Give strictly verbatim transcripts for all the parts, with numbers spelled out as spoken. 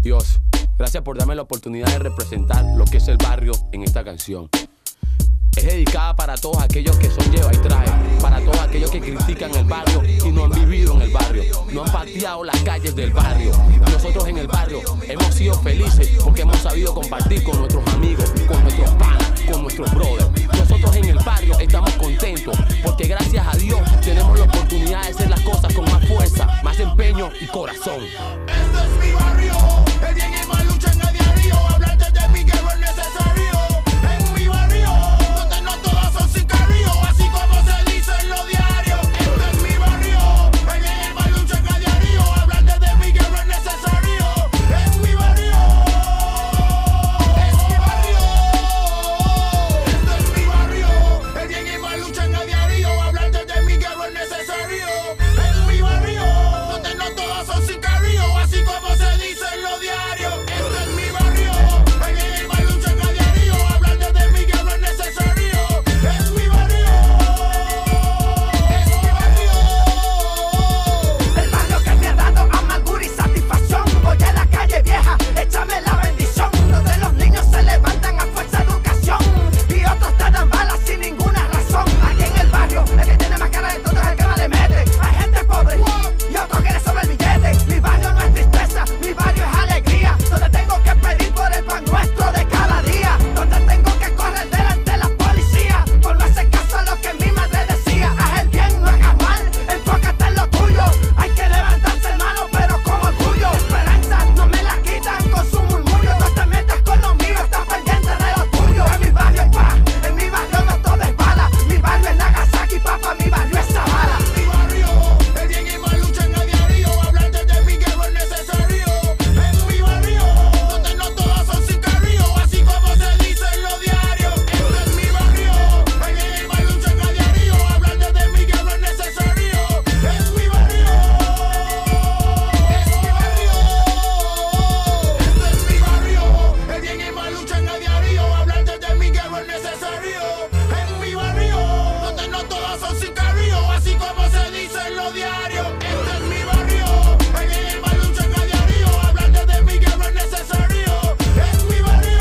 Dios, gracias por darme la oportunidad de representar lo que es el barrio en esta canción. Es dedicada para todos aquellos que son lleva y traje, para todos aquellos que critican el barrio y no han vivido en el barrio, no han pateado las calles del barrio. Nosotros en el barrio hemos sido felices porque hemos sabido compartir con nuestros amigos, con nuestros panas, con nuestros brothers. Nosotros en el barrio estamos contentos porque gracias a Dios tenemos la oportunidad de hacer las cosas con más fuerza, más empeño y corazón. Esto es mi barrio, el bien y mal luchan a diario. Hablar desde mi guerra es necesario. En mi barrio, donde no todas son sicarios, así como se dice en los diarios. Esto es mi barrio, el bien y mal luchan a diario. Hablar desde mi guerra es necesario. En mi barrio, es mi barrio. Esto es mi barrio, el bien y mal luchan a diario. Hablar desde mi guerra es necesario. En mi barrio, donde no todas son sicarios, así como se dice en los diarios. Esto es mi barrio, el bien y mal luchan a diario. Hablar desde mi guerra es necesario. Es mi barrio, es mi barrio. El barrio que me ha dado amargura y satisfacción. Voy a la calle vieja, échame la bendición. Donde los niños se levantan a fuerza de educación y otros te dan balas sin ninguna razón. Aquí en el barrio, el que tiene más cara de todo es el que más le mete. Hay gente pobre y otros quieren sobre el billete. Mi barrio no es tristeza, mi barrio es alegría. Donde tengo que pedir por el pan nuestro de cada día. Donde tengo que correr delante de la policía por no hacer caso a lo que mi madre decía. Haz el bien, no hagas mal, enfócate en lo tuyo. Hay que levantarse hermano, pero con orgullo. Esperanza no me la quitan con su murmullo. No te metas con lo mío, estás pendiente de lo tuyo. En mi barrio hay paz, en mi barrio no todo es bala. Mi barrio es Nagasaki, papá, mi barrio es Zavala. Mi barrio, el bien y mal luchan a diario. Hablar desde mi guerra es necesario. En mi barrio, donde no todas son sicarios, así como se dice en los diarios. Esto es mi barrio, el bien y mal luchan a diario. Hablar desde mi guerra es necesario. Es mi barrio, es mi barrio. Esto es mi barrio, el bien y mal luchan a diario. Hablar desde mi guerra es necesario. En mi barrio, donde no todas son sicarios, así como se dice en los diarios. Esto es mi barrio, el bien y mal luchan a diario. Hablar desde mi guerra es necesario. Es mi barrio,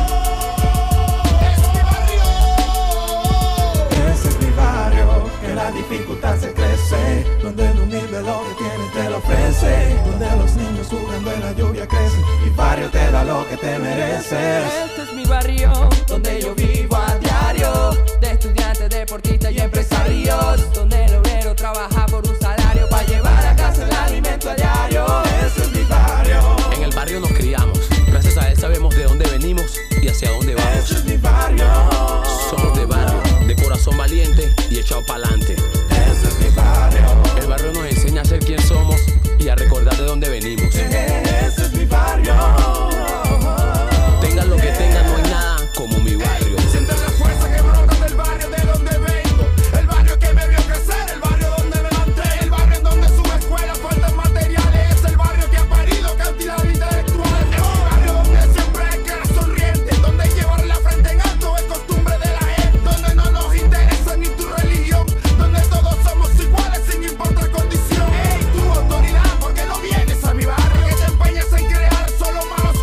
es mi barrio. Ese es mi barrio, que la dificultad se crece, donde el humilde lo que tiene te lo ofrece, donde los niños jugando en la lluvia crecen. Mi barrio te da lo que te mereces. Este es mi barrio, donde yo vivo a diario, de estudiantes, deportistas y empresarios, donde el obrero trabaja por un salario para llevar a casa el alimento a diario. Ese es mi barrio, En el barrio nos criamos, gracias a él sabemos de dónde venimos y hacia dónde ese vamos. es mi barrio, Somos de barrio, de corazón valiente y echado pa'lante. ese es mi barrio, El barrio nos enseña a ser quien somos y a recordar de dónde venimos. ese es mi barrio. Tengan lo que tengan, no hay nada como mi barrio. Sienten la fuerza que brota del barrio de donde vengo. El barrio que me vio crecer, el barrio donde me levanté. El barrio en donde sube escuela, faltan materiales. Es el barrio que ha parido cantidad intelectual. Es el barrio donde siempre hay cara sonriente, donde llevar la frente en alto es costumbre de la gente. Donde no nos interesa ni tu religión, donde todos somos iguales sin importar condición. Ey, tu autoridad, ¿por qué no vienes a mi barrio? Que te empeñas en crear solo malos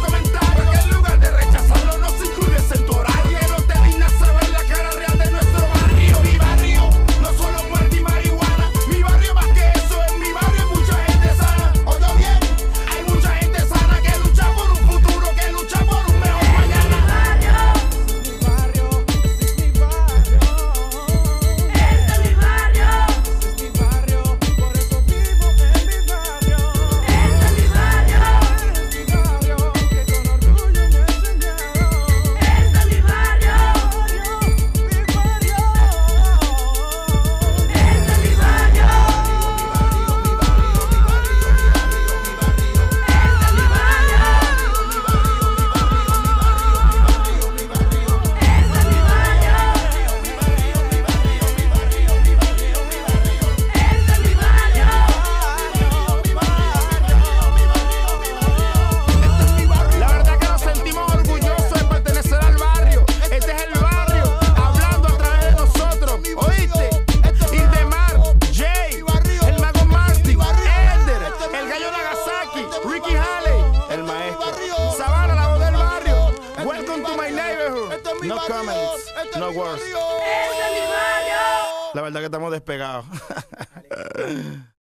mi No barrio. comments, Este es no mi words. barrio. ¡Este es mi barrio! La verdad que estamos despegados.